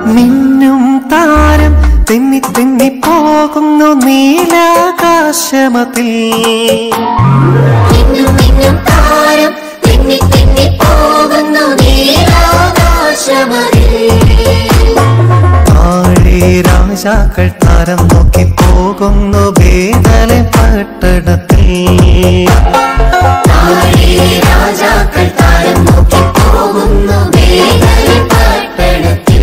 മിന്നും താരം തെന്നി തെന്നി പോകുന്നു നീലാകാശമതിൽ. മിന്നും മിന്നും താരം തെന്നി തെന്നി പോകുന്നു നീലാകാശമതിൽ. താഴെ രാജാക്കൾ താരം നോക്കി പോകുന്നു ബേതലേം പട്ടണത്തിൽ. താഴെ രാജാക്കൾ താരം നോക്കി പോകുന്നു ബേതലേം പട്ടണത്തിൽ.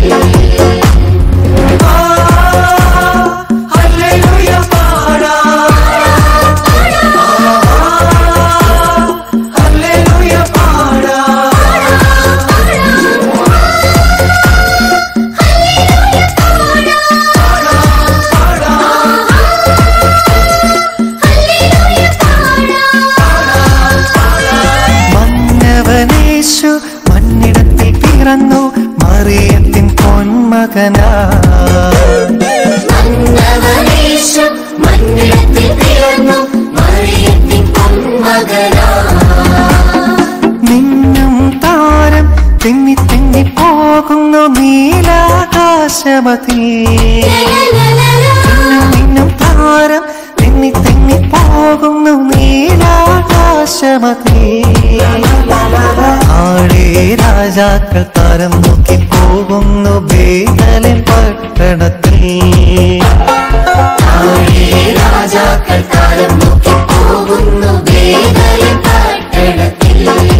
മണ്ണിടത്തിൽ പിറന്നു മറിയത്തിൻ പൊന്മകനാ. മണ്ണിടത്തിൽ പിറന്നു മറിയത്തിൻ പൊന്മകനാ. മിന്നും താരം തെന്നി തെന്നി പോകുന്നു നീലാകാശമതിൽ. മിന്നും താരം തെന്നി തെന്നി പോകുന്നു നീലാകാശമതിൽ. ആടേ രാജാക്കൾ താരം നോക്കി പോകുന്നു ബേതലേം പട്ടണത്തിൽ. ആടേ രാജാക്കൾ താരം നോക്കി പോകുന്നു ബേതലേം പട്ടണത്തിൽ.